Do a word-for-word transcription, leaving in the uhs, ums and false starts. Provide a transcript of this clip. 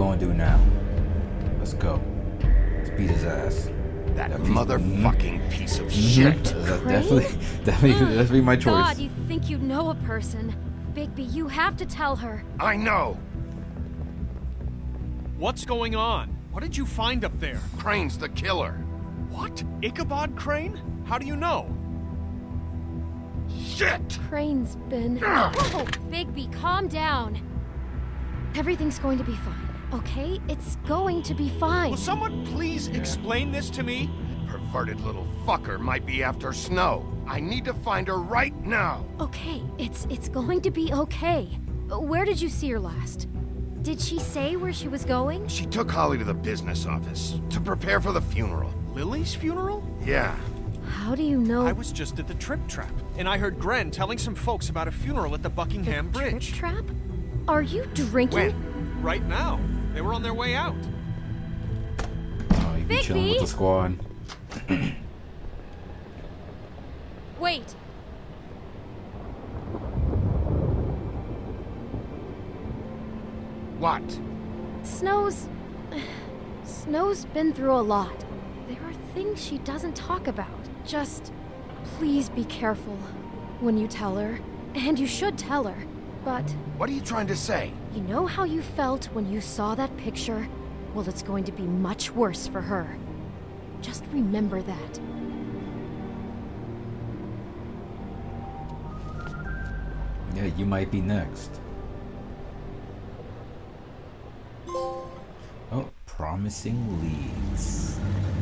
gonna do now? Let's go. Let's beat his ass. That, that motherfucking mm-hmm. piece of mm-hmm. shit. That definitely, definitely, that's be my choice. God, you think you know a person. Bigby, you have to tell her. I know. What's going on? What did you find up there? Crane's the killer. What? Ichabod Crane? How do you know? Shit! Crane's been... Whoa, Bigby, calm down. Everything's going to be fine, okay? It's going to be fine. Will someone please explain this to me? Perverted little fucker might be after Snow. I need to find her right now. Okay, it's it's going to be okay. Where did you see her last? Did she say where she was going? She took Holly to the business office to prepare for the funeral. Lily's funeral? Yeah. How do you know? I was just at the Trip Trap, and I heard Gren telling some folks about a funeral at the Buckingham the Bridge. Trip Trap? Are you drinking? When? Right now. They were on their way out. Oh, you be chilling with the squad. Wait. What? Snow's... Snow's been through a lot. There are things she doesn't talk about. Just... please be careful when you tell her. And you should tell her. But... What are you trying to say? You know how you felt when you saw that picture? Well, it's going to be much worse for her. Just remember that. Yeah, you might be next. Oh, promising leads.